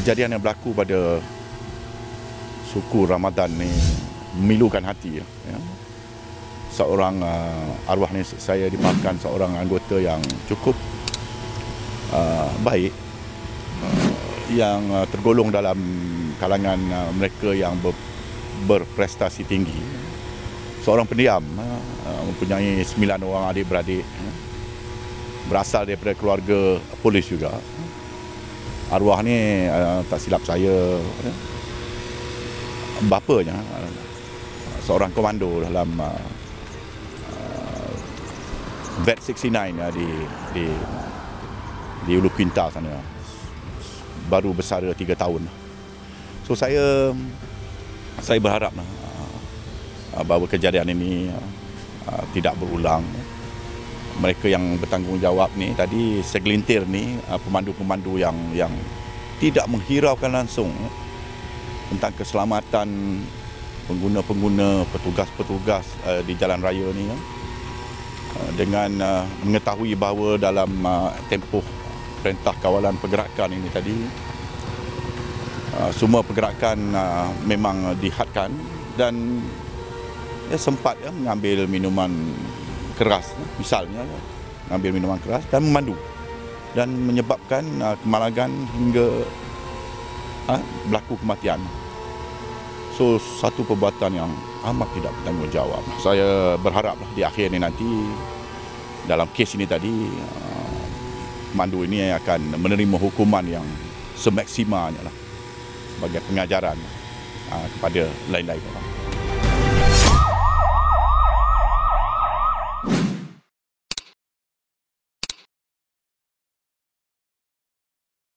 kejadian yang berlaku pada suku Ramadan ni memilukan hati. Ya. Seorang arwah ni saya dimaafkan seorang anggota yang cukup baik, yang tergolong dalam kalangan mereka yang berprestasi tinggi. Seorang pendiam, mempunyai 9 orang adik-beradik, berasal daripada keluarga polis juga. Arwah ni tak silap saya, bapanya seorang komando dalam Vet 69 di Ulu Quinta sana. Baru bersara 3 tahun. So saya berharap bahawa kejadian ini tidak berulang. Mereka yang bertanggungjawab ni tadi, segelintir ni pemandu-pemandu yang tidak menghiraukan langsung tentang keselamatan pengguna-pengguna, petugas-petugas di jalan raya ni, dengan mengetahui bahawa dalam tempoh perintah kawalan pergerakan ini tadi, semua pergerakan memang dihadkan dan sempat mengambil minuman keras, misalnya mengambil minuman keras dan memandu, dan menyebabkan kemalangan hingga berlaku kematian. So, satu perbuatan yang amat tidak bertanggungjawab. Saya berharaplah di akhir ini nanti, dalam kes ini tadi, pemandu ini akan menerima hukuman yang semaksimalnya lah, sebagai pengajaran kepada lain-lain orang.